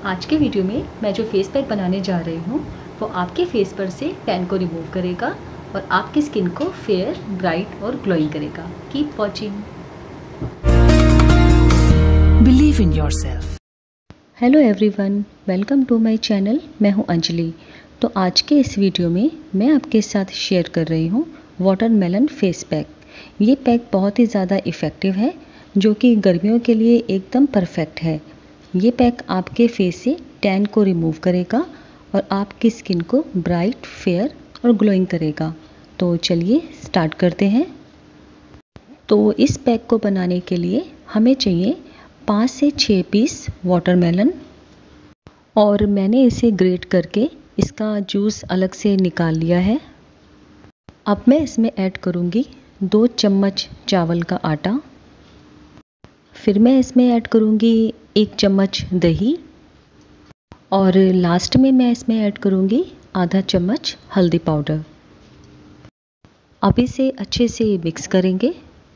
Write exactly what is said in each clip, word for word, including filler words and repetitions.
आज के वीडियो में मैं जो फेस पैक बनाने जा रही हूँ वो आपके फेस पर से टैन को रिमूव करेगा और आपकी स्किन को फेयर, ब्राइट और ग्लोइंग करेगा। Keep watching. Believe in yourself. Hello everyone, welcome to my channel. मैं हूँ अंजलि। तो आज के इस वीडियो में मैं आपके साथ शेयर कर रही हूँ वाटरमेलन फेस पैक। ये पैक बहुत ही ज़्यादा इफ़ेक्टिव है जो कि गर्मियों के लिए एकदम परफेक्ट है। ये पैक आपके फेस से टैन को रिमूव करेगा और आपकी स्किन को ब्राइट, फेयर और ग्लोइंग करेगा। तो चलिए स्टार्ट करते हैं। तो इस पैक को बनाने के लिए हमें चाहिए पाँच से छः पीस वाटरमेलन और मैंने इसे ग्रेट करके इसका जूस अलग से निकाल लिया है। अब मैं इसमें ऐड करूँगी दो चम्मच चावल का आटा। फिर मैं इसमें ऐड करूँगी एक चम्मच दही और लास्ट में मैं इसमें ऐड करूँगी आधा चम्मच हल्दी पाउडर। अब इसे अच्छे से मिक्स करेंगे।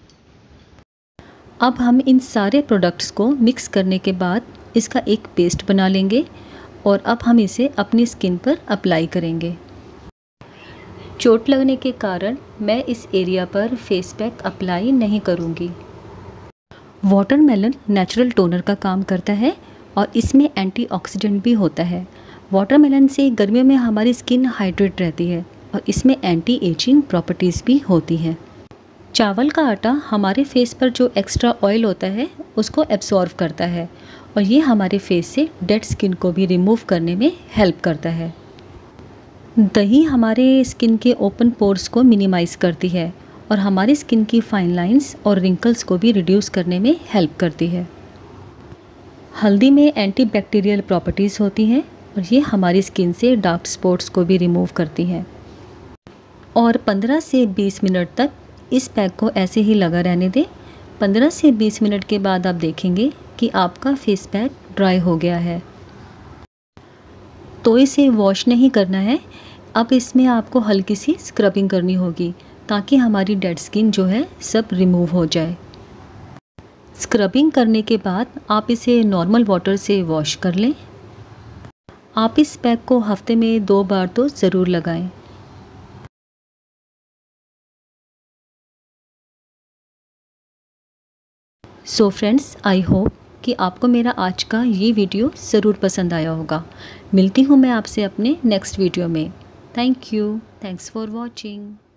अब हम इन सारे प्रोडक्ट्स को मिक्स करने के बाद इसका एक पेस्ट बना लेंगे और अब हम इसे अपनी स्किन पर अप्लाई करेंगे। चोट लगने के कारण मैं इस एरिया पर फेस पैक अप्लाई नहीं करूँगी। वाटरमेलन नेचुरल टोनर का काम करता है और इसमें एंटीऑक्सीडेंट भी होता है। वाटरमेलन से गर्मियों में हमारी स्किन हाइड्रेट रहती है और इसमें एंटी एजिंग प्रॉपर्टीज़ भी होती हैं। चावल का आटा हमारे फेस पर जो एक्स्ट्रा ऑयल होता है उसको एब्सॉर्व करता है और ये हमारे फेस से डेड स्किन को भी रिमूव करने में हेल्प करता है। दही हमारे स्किन के ओपन पोर्स को मिनिमाइज़ करती है और हमारी स्किन की फाइन लाइंस और रिंकल्स को भी रिड्यूस करने में हेल्प करती है। हल्दी में एंटीबैक्टीरियल प्रॉपर्टीज़ होती हैं और ये हमारी स्किन से डार्क स्पॉट्स को भी रिमूव करती हैं। और पंद्रह से बीस मिनट तक इस पैक को ऐसे ही लगा रहने दें। पंद्रह से बीस मिनट के बाद आप देखेंगे कि आपका फेस पैक ड्राई हो गया है। तो इसे वॉश नहीं करना है। अब इसमें आपको हल्की सी स्क्रबिंग करनी होगी ताकि हमारी डेड स्किन जो है सब रिमूव हो जाए। स्क्रबिंग करने के बाद आप इसे नॉर्मल वाटर से वॉश कर लें। आप इस पैक को हफ्ते में दो बार तो ज़रूर लगाएं। सो फ्रेंड्स, आई होप कि आपको मेरा आज का ये वीडियो ज़रूर पसंद आया होगा। मिलती हूँ मैं आपसे अपने नेक्स्ट वीडियो में। Thank you. Thanks for watching.